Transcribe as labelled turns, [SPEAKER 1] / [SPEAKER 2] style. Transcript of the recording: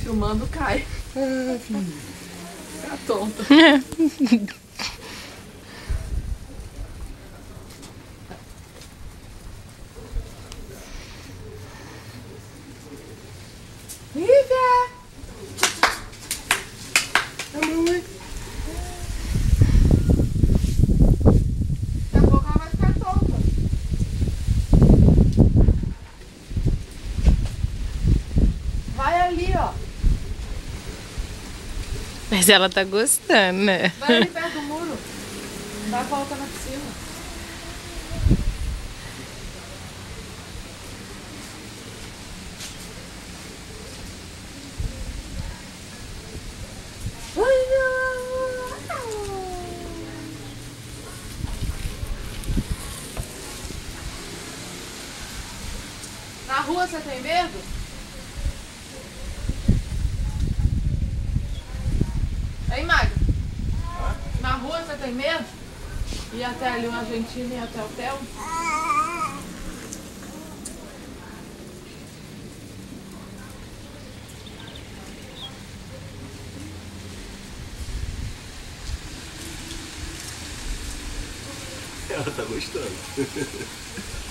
[SPEAKER 1] filmando, cai. Fica tonta. Lívia! Daqui a pouco ela vai ficar tonta. Vai ali, ó.
[SPEAKER 2] Mas ela tá gostando, né?
[SPEAKER 1] Vai ali perto do muro. Dá a volta na piscina. Na rua você tem medo? Ei, Magda? Na rua você tem medo? Ir até ali uma Argentina e ir até o hotel?
[SPEAKER 3] Ela tá gostando.